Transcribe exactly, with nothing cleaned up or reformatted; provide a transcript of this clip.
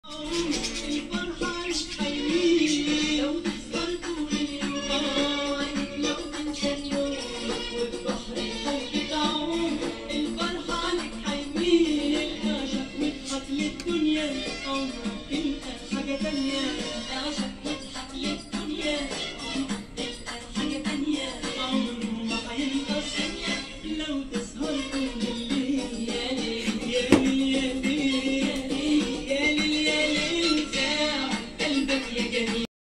الفرحة مش حيميل لو تسهر طول اليوم، لو تنسى اليوم والبحر الحب تعوم. الفرحة لك حيميل عشق وتضحك للدنيا، عمرك انت حاجة تانية. عشق